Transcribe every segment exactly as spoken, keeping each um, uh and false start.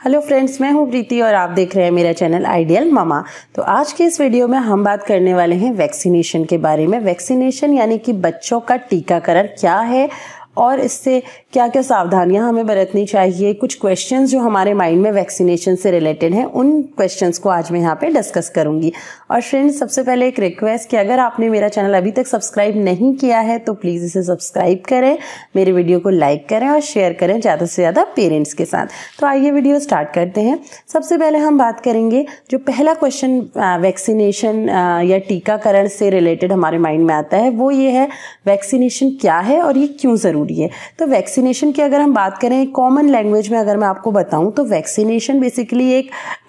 Hello friends, मैं हूं प्रीति और आप देख रहे हैं मेरा चैनल आइडियल मामा। तो आज के इस वीडियो में हम बात करने वाले हैं वैक्सीनेशन के बारे में। वैक्सीनेशन यानी कि बच्चों का टीकाकरण क्या है और इससे क्या क्या सावधानियां हमें बरतनी चाहिए। कुछ क्वेश्चंस जो हमारे माइंड में वैक्सीनेशन से रिलेटेड हैं, उन क्वेश्चंस को आज मैं यहाँ पे डिस्कस करूंगी। और फ्रेंड्स, सबसे पहले एक रिक्वेस्ट कि अगर आपने मेरा चैनल अभी तक सब्सक्राइब नहीं किया है तो प्लीज़ इसे सब्सक्राइब करें, मेरे वीडियो को लाइक करें और शेयर करें ज़्यादा से ज़्यादा पेरेंट्स के साथ। तो आइए वीडियो स्टार्ट करते हैं। सबसे पहले हम बात करेंगे, जो पहला क्वेश्चन वैक्सीनेशन या टीकाकरण से रिलेटेड हमारे माइंड में आता है वो ये है, वैक्सीनेशन क्या है और ये क्यों ज़रूरी है। तो वैक्सीनेशन की अगर हम बात करें कॉमन लैंग्वेज में अगर मैं आपको बताऊं तो वैक्सीनेशन बेसिकली एक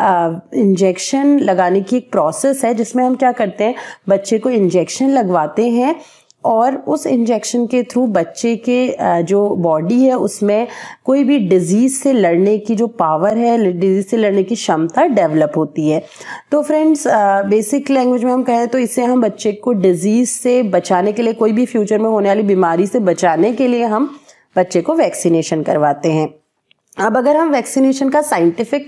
इंजेक्शन लगाने की एक प्रोसेस है जिसमें हम क्या करते हैं, बच्चे को इंजेक्शन लगवाते हैं और उस इंजेक्शन के थ्रू बच्चे के जो बॉडी है उसमें कोई भी डिजीज़ से लड़ने की जो पावर है, डिजीज़ से लड़ने की क्षमता डेवलप होती है। तो फ्रेंड्स, बेसिक लैंग्वेज में हम कहें तो इससे हम बच्चे को डिजीज़ से बचाने के लिए, कोई भी फ्यूचर में होने वाली बीमारी से बचाने के लिए हम बच्चे को वैक्सीनेशन करवाते हैं। अब अगर हम वैक्सीनेशन का साइंटिफिक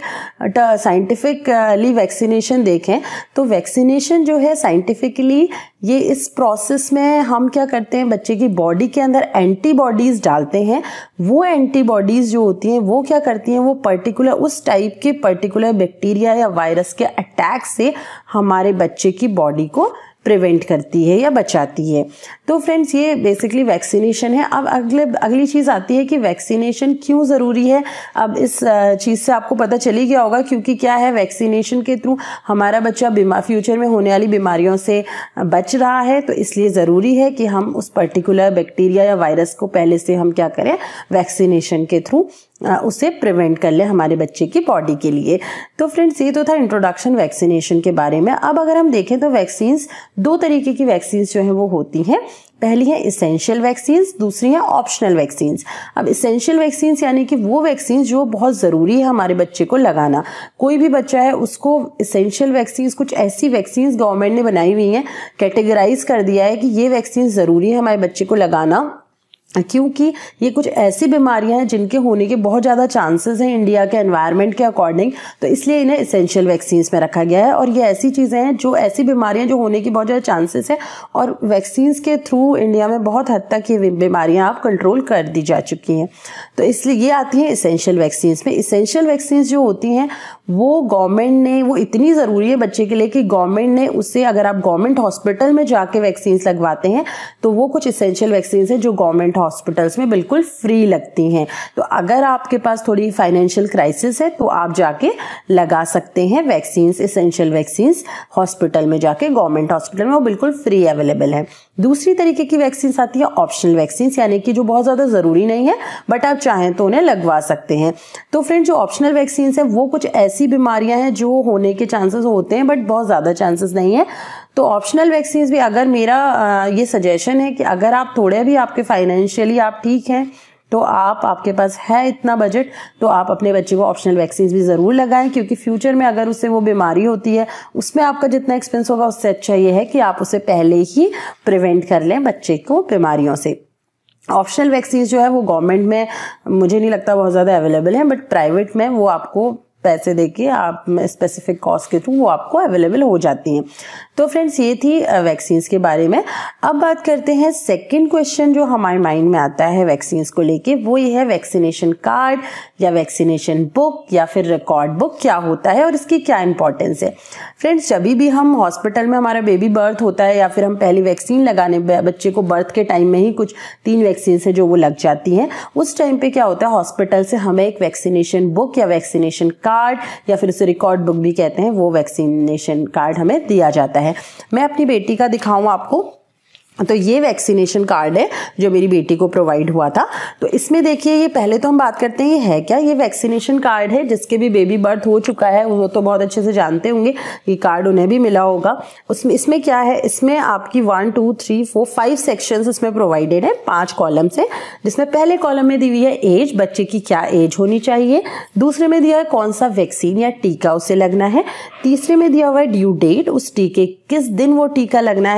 साइंटिफिकली वैक्सीनेशन देखें तो वैक्सीनेशन जो है साइंटिफिकली ये इस प्रोसेस में हम क्या करते हैं, बच्चे की बॉडी के अंदर एंटीबॉडीज़ डालते हैं। वो एंटीबॉडीज़ जो होती हैं वो क्या करती हैं, वो पर्टिकुलर उस टाइप के पर्टिकुलर बैक्टीरिया या वायरस के अटैक से हमारे बच्चे की बॉडी को प्रिवेंट करती है या बचाती है। तो फ्रेंड्स, ये बेसिकली वैक्सीनेशन है। अब अगले अगली चीज़ आती है कि वैक्सीनेशन क्यों ज़रूरी है। अब इस चीज़ से आपको पता चल ही गया होगा, क्योंकि क्या है, वैक्सीनेशन के थ्रू हमारा बच्चा बीमार फ्यूचर में होने वाली बीमारियों से बच रहा है, तो इसलिए ज़रूरी है कि हम उस पर्टिकुलर बैक्टीरिया या वायरस को पहले से हम क्या करें, वैक्सीनेशन के थ्रू उसे प्रिवेंट कर ले हमारे बच्चे की बॉडी के लिए। तो फ्रेंड्स, ये तो था इंट्रोडक्शन वैक्सीनेशन के बारे में। अब अगर हम देखें तो वैक्सीन्स, दो तरीके की वैक्सीन्स जो हैं वो होती हैं। पहली है इसेंशियल वैक्सीन्स, दूसरी है ऑप्शनल वैक्सीन्स। अब इसेंशियल वैक्सीन्स यानी कि वो वैक्सीन्स जो बहुत ज़रूरी है हमारे बच्चे को लगाना। कोई भी बच्चा है उसको इसेंशियल वैक्सीन्स, कुछ ऐसी वैक्सीन्स गवर्नमेंट ने बनाई हुई हैं, कैटेगराइज कर दिया है कि ये वैक्सीन्स ज़रूरी है हमारे बच्चे को लगाना, क्योंकि ये कुछ ऐसी बीमारियां हैं जिनके होने के बहुत ज़्यादा चांसेस हैं इंडिया के एनवायरनमेंट के अकॉर्डिंग। तो इसलिए इन्हें इसेंशियल वैक्सीन्स में रखा गया है। और ये ऐसी चीज़ें हैं जो ऐसी बीमारियां जो होने की बहुत ज़्यादा चांसेस है और वैक्सीन्स के थ्रू इंडिया में बहुत हद तक ये बीमारियां आप कंट्रोल कर दी जा चुकी हैं। तो इसलिए ये आती हैं इसेंशियल वैक्सीन्स में। इसेंशियल वैक्सीन्स जो होती हैं वो गवर्नमेंट ने, वो इतनी ज़रूरी है बच्चे के लिए कि गवर्नमेंट ने उसे, अगर आप गवर्नमेंट हॉस्पिटल में जाके वैक्सीन्स लगवाते हैं तो वो कुछ इसेंशियल वैक्सीन्स हैं जो गवर्नमेंट हॉस्पिटल्स में बिल्कुल फ्री लगती हैं। तो अगर आपके पास थोड़ी फाइनेंशियल क्राइसिस है तो आप जाके लगा सकते हैं वैक्सीन्स, इसेंशियल वैक्सीन्स हॉस्पिटल में जाके, गवर्नमेंट हॉस्पिटल में वो बिल्कुल फ्री अवेलेबल है। दूसरी तरीके की वैक्सीन्स आती है ऑप्शनल वैक्सीन्स, यानी कि जो बहुत ज़्यादा ज़रूरी नहीं है बट आप चाहें तो उन्हें लगवा सकते हैं। तो फ्रेंड, जो ऑप्शनल वैक्सीन्स हैं वो कुछ ऐसी बीमारियां हैं जो होने के चांसेस होते हैं बट बहुत ज़्यादा चांसेस नहीं है। तो ऑप्शनल वैक्सीन्स भी, अगर मेरा ये सजेशन है कि अगर आप थोड़े भी आपके फाइनेंशियली आप ठीक हैं तो आप, आपके पास है इतना बजट, तो आप अपने बच्चे को ऑप्शनल वैक्सीन्स भी ज़रूर लगाएं, क्योंकि फ्यूचर में अगर उससे वो बीमारी होती है उसमें आपका जितना एक्सपेंस होगा उससे अच्छा ये है कि आप उसे पहले ही प्रिवेंट कर लें बच्चे को बीमारियों से। ऑप्शनल वैक्सीन्स जो है वो गवर्नमेंट में मुझे नहीं लगता बहुत ज़्यादा अवेलेबल हैं, बट प्राइवेट में वो आपको पैसे देके आप स्पेसिफिक कॉस्ट के थ्रू वो आपको अवेलेबल हो जाती हैं। तो फ्रेंड्स, ये थी वैक्सीन्स के बारे में। अब बात करते हैं सेकंड क्वेश्चन जो हमारे माइंड में आता है वैक्सीन्स को लेके, वो ये है वैक्सीनेशन कार्ड या वैक्सीनेशन बुक या फिर रिकॉर्ड बुक क्या होता है और इसकी क्या इंपॉर्टेंस है। फ्रेंड्स, जब भी हम हॉस्पिटल में हमारा बेबी बर्थ होता है या फिर हम पहली वैक्सीन लगाने, बच्चे को बर्थ के टाइम में ही कुछ तीन वैक्सीन है जो वो लग जाती हैं, उस टाइम पे क्या होता है, हॉस्पिटल से हमें एक वैक्सीनेशन बुक या वैक्सीनेशन कार्ड या फिर उसे रिकॉर्ड बुक भी कहते हैं, वो वैक्सीनेशन कार्ड हमें दिया जाता है। मैं अपनी बेटी का दिखाऊं आपको, तो ये वैक्सीनेशन कार्ड है जो मेरी बेटी को प्रोवाइड हुआ था। तो इसमें देखिए, ये पहले तो हम बात करते हैं ये है क्या। ये वैक्सीनेशन कार्ड है, जिसके भी बेबी बर्थ हो चुका है वो तो बहुत अच्छे से जानते होंगे, ये कार्ड उन्हें भी मिला होगा। उसमें इसमें क्या है, इसमें आपकी one two three four five sections इसमें प्रोवाइडेड है, पांच कॉलम्स है, जिसमें पहले कॉलम में दी हुई है एज, बच्चे की क्या एज होनी चाहिए। दूसरे में दिया है कौन सा वैक्सीन या टीका उसे लगना है। तीसरे में दिया हुआ है ड्यू डेट, उस टीके किस दिन वो टीका लगना है।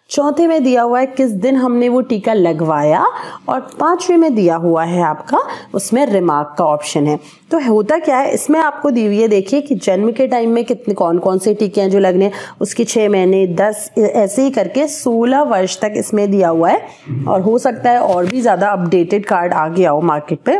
चौथे में दिया हुआ है किस दिन हमने वो टीका लगवाया, और पांचवें में दिया हुआ है आपका उसमें रिमार्क का ऑप्शन है। तो होता क्या है इसमें आपको दी हुई है, देखिए कि जन्म के टाइम में कितने कौन कौन से टीके हैं जो लगने, उसके छः महीने दस ऐसे ही करके सोलह वर्ष तक इसमें दिया हुआ है। और हो सकता है और भी ज़्यादा अपडेटेड कार्ड आ गया हो मार्केट पे,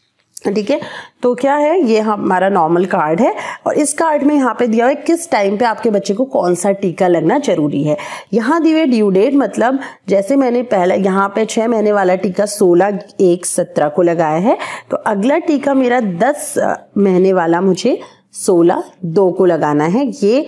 ठीक है। तो क्या है, ये हमारा नॉर्मल कार्ड है और इस कार्ड में यहाँ पे दिया हुआ है किस टाइम पे आपके बच्चे को कौन सा टीका लगना जरूरी है। यहाँ दी हुई ड्यू डेट, मतलब जैसे मैंने पहले यहाँ पे छः महीने वाला टीका सोलह एक सत्रह को लगाया है, तो अगला टीका मेरा दस महीने वाला मुझे सोलह दो को लगाना है। ये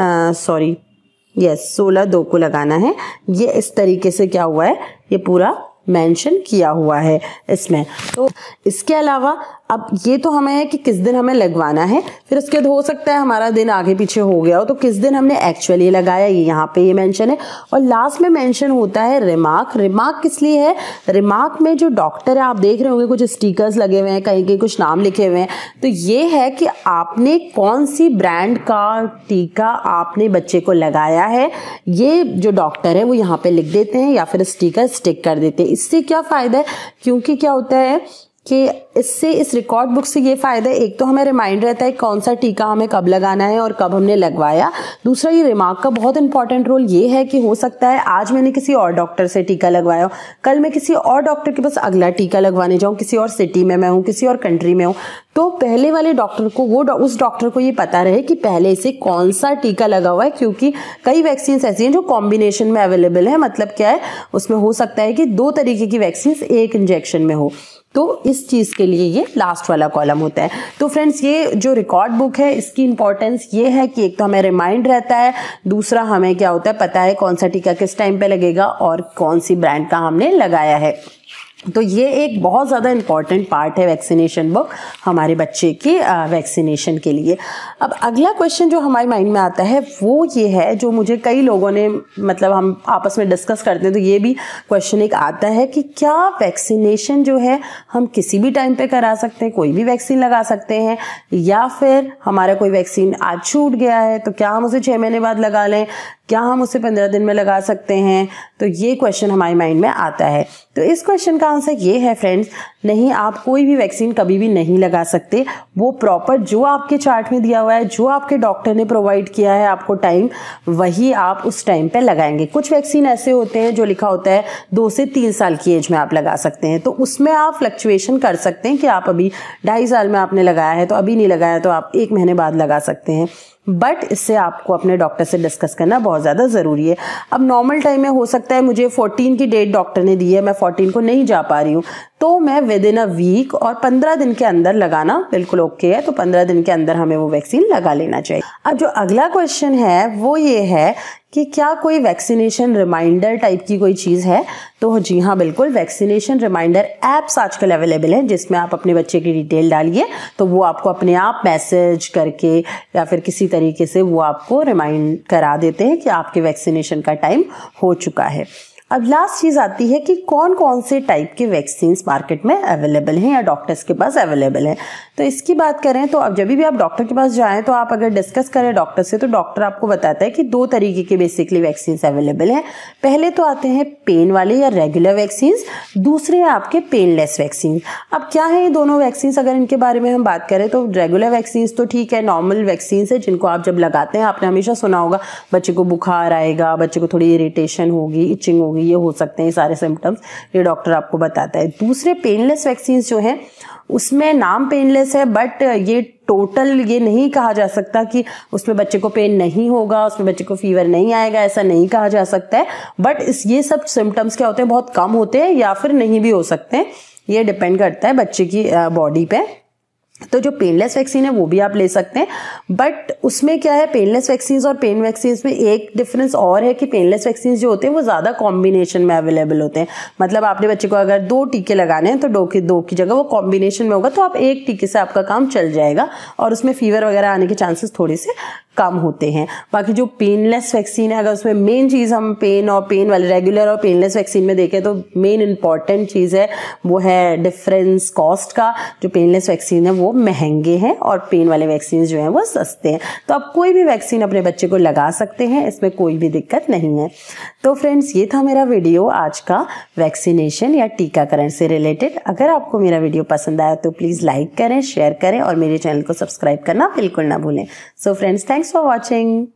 सॉरी यस सोलह दो को लगाना है। ये इस तरीके से क्या हुआ है, ये पूरा मेंशन किया हुआ है इसमें। तो इसके अलावा अब ये तो हमें है कि किस दिन हमें लगवाना है, फिर उसके बाद हो सकता है हमारा दिन आगे पीछे हो गया हो तो किस दिन हमने एक्चुअली लगाया, ये यहाँ पे ये मेंशन है। और लास्ट में मेंशन होता है रिमार्क। रिमार्क किस लिए है, रिमार्क में जो डॉक्टर है आप देख रहे होंगे कुछ स्टिकर्स लगे हुए हैं, कहीं कहीं कुछ नाम लिखे हुए हैं, तो ये है कि आपने कौन सी ब्रांड का टीका आपने बच्चे को लगाया है, ये जो डॉक्टर है वो यहाँ पे लिख देते हैं या फिर स्टिकर स्टिक कर देते हैं। इससे क्या फायदा है, क्योंकि क्या होता है कि इससे इस रिकॉर्ड बुक से ये फ़ायदा है, एक तो हमें रिमाइंड रहता है कौन सा टीका हमें कब लगाना है और कब हमने लगवाया। दूसरा ये रिमार्क का बहुत इंपॉर्टेंट रोल ये है कि हो सकता है आज मैंने किसी और डॉक्टर से टीका लगवाया हो, कल मैं किसी और डॉक्टर के पास अगला टीका लगवाने जाऊँ, किसी और सिटी में मैं हूँ, किसी और कंट्री में हूँ, तो पहले वाले डॉक्टर को वो उस डॉक्टर को ये पता रहे कि पहले से कौन सा टीका लगा हुआ है। क्योंकि कई वैक्सीन ऐसी हैं जो कॉम्बिनेशन में अवेलेबल है, मतलब क्या है उसमें हो सकता है कि दो तरीके की वैक्सीन एक इंजेक्शन में हो, तो इस चीज़ के लिए ये लास्ट वाला कॉलम होता है। तो फ्रेंड्स ये जो रिकॉर्ड बुक है इसकी इंपॉर्टेंस ये है कि एक तो हमें रिमाइंड रहता है, दूसरा हमें क्या होता है पता है कौन सा टीका किस टाइम पे लगेगा और कौन सी ब्रांड का हमने लगाया है। तो ये एक बहुत ज़्यादा इम्पॉर्टेंट पार्ट है वैक्सीनेशन बुक हमारे बच्चे की वैक्सीनेशन के लिए। अब अगला क्वेश्चन जो हमारे माइंड में आता है वो ये है, जो मुझे कई लोगों ने मतलब हम आपस में डिस्कस करते हैं तो ये भी क्वेश्चन एक आता है कि क्या वैक्सीनेशन जो है हम किसी भी टाइम पे करा सकते हैं, कोई भी वैक्सीन लगा सकते हैं, या फिर हमारा कोई वैक्सीन आज छूट गया है तो क्या हम उसे छः महीने बाद लगा लें, क्या हम उसे पंद्रह दिन में लगा सकते हैं। तो ये क्वेश्चन हमारे माइंड में आता है। तो इस क्वेश्चन का आंसर ये है फ्रेंड्स, नहीं, आप कोई भी वैक्सीन कभी भी नहीं लगा सकते। वो प्रॉपर जो आपके चार्ट में दिया हुआ है, जो आपके डॉक्टर ने प्रोवाइड किया है आपको टाइम, वही आप उस टाइम पे लगाएंगे। कुछ वैक्सीन ऐसे होते हैं जो लिखा होता है दो से तीन साल की एज में आप लगा सकते हैं, तो उसमें आप फ्लक्चुएशन कर सकते हैं कि आप अभी ढाई साल में आपने लगाया है तो अभी नहीं लगाया तो आप एक महीने बाद लगा सकते हैं। बट इससे आपको अपने डॉक्टर से डिस्कस करना बहुत ज़्यादा ज़रूरी है। अब नॉर्मल टाइम में हो सकता है मुझे चौदह की डेट डॉक्टर ने दी है, मैं चौदह को नहीं जा पा रही हूँ, तो मैं विद इन अ वीक और पंद्रह दिन के अंदर लगाना बिल्कुल ओके है। तो पंद्रह दिन के अंदर हमें वो वैक्सीन लगा लेना चाहिए। अब जो अगला क्वेश्चन है वो ये है कि क्या कोई वैक्सीनेशन रिमाइंडर टाइप की कोई चीज़ है, तो जी हाँ बिल्कुल, वैक्सीनेशन रिमाइंडर ऐप्स आजकल अवेलेबल हैं जिसमें आप अपने बच्चे की डिटेल डालिए तो वो आपको अपने आप मैसेज करके या फिर किसी तरीके से वो आपको रिमाइंड करा देते हैं कि आपके वैक्सीनेशन का टाइम हो चुका है। अब लास्ट चीज़ आती है कि कौन कौन से टाइप के वैक्सीन्स मार्केट में अवेलेबल हैं या डॉक्टर्स के पास अवेलेबल हैं। तो इसकी बात करें तो अब जब भी आप डॉक्टर के पास जाएं तो आप अगर डिस्कस करें डॉक्टर से तो डॉक्टर आपको बताता है कि दो तरीके के बेसिकली वैक्सीन्स अवेलेबल हैं। पहले तो आते हैं पेन वाले या रेगुलर वैक्सीन्स, दूसरे हैं आपके पेनलेस वैक्सीन। अब क्या है ये दोनों वैक्सीन्स, अगर इनके बारे में हम बात करें तो रेगुलर वैक्सीन्स तो ठीक है, नॉर्मल वैक्सीन्स है जिनको आप जब लगाते हैं, आपने हमेशा सुना होगा बच्चे को बुखार आएगा, बच्चे को थोड़ी इरिटेशन होगी, इचिंग होगी, ये हो सकते हैं सारे सिम्टम्स, ये डॉक्टर आपको बताता है। दूसरे पेनलेस वैक्सीन जो हैं उसमें नाम पेनलेस है बट ये टोटल ये नहीं कहा जा सकता कि उसमें बच्चे को पेन नहीं होगा, उसमें बच्चे को फीवर नहीं आएगा, ऐसा नहीं कहा जा सकता है। बट इस ये सब सिम्टम्स क्या होते हैं, बहुत कम होते हैं या फिर नहीं भी हो सकते हैं, ये डिपेंड करता है बच्चे की बॉडी पे। तो जो पेनलेस वैक्सीन है वो भी आप ले सकते हैं, बट उसमें क्या है, पेनलेस वैक्सीन और पेन वैक्सीन में एक डिफरेंस और है कि पेनलेस वैक्सीन जो होते हैं वो ज़्यादा कॉम्बिनेशन में अवेलेबल होते हैं। मतलब आपने बच्चे को अगर दो टीके लगाने हैं तो दो की दो की जगह वो कॉम्बिनेशन में होगा, तो आप एक टीके से आपका काम चल जाएगा और उसमें फीवर वगैरह आने के चांसेस थोड़े से कम होते हैं। बाकी जो पेनलेस वैक्सीन है, अगर उसमें मेन चीज़ हम पेन और पेन वाले रेगुलर और पेनलेस वैक्सीन में देखें तो मेन इंपॉर्टेंट चीज़ है वो है डिफरेंस कॉस्ट का। जो पेनलेस वैक्सीन है वो महंगे हैं और पेन वाले वैक्सीन जो हैं वो सस्ते हैं। तो आप कोई भी वैक्सीन अपने बच्चे को लगा सकते हैं, इसमें कोई भी दिक्कत नहीं है। तो फ्रेंड्स, ये था मेरा वीडियो आज का वैक्सीनेशन या टीकाकरण से रिलेटेड। अगर आपको मेरा वीडियो पसंद आया तो प्लीज़ लाइक करें, शेयर करें और मेरे चैनल को सब्सक्राइब करना बिल्कुल ना भूलें। So friends, thanks for watching.